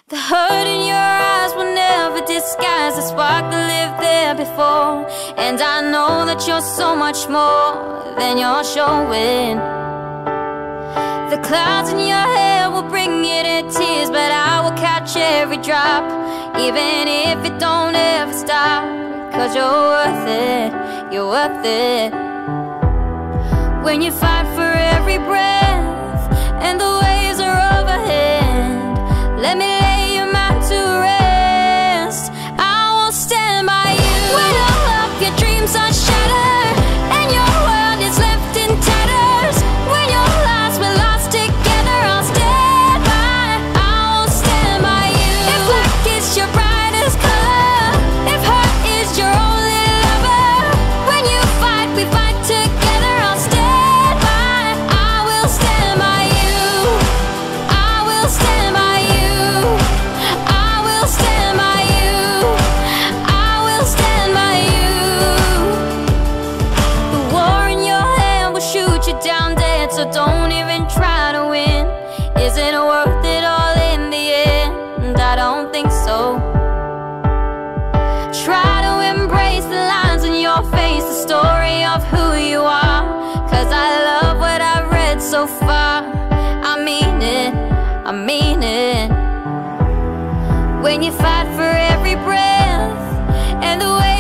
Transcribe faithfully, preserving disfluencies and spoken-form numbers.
The hurt in your eyes will never disguise the spark that lived there before. And I know that you're so much more than you're showing. The clouds in your hair will bring you to tears, but I will catch every drop, even if it don't ever stop. Cause you're worth it, you're worth it. When you fight for every breath and the waves are overhead, let me lay your mind to rest. I will stand by you when all of your dreams are shattered and your world is left in tatters. When your lives were lost together, I'll stand by. I will stand by you. If black is your brightest color, if hurt is your only lover, when you fight, we fight together. I'll stand by. I will stand by you. I will stand by you. I will stand by you. I will stand by you. The war in your hand will shoot you down dead, so don't even try to win. Is it worth it all in the end? I don't think so. Try to embrace the lines in your face, the story of who you are. Cause I love what I've read so far. I mean it, I mean it. When you fight for every breath and the way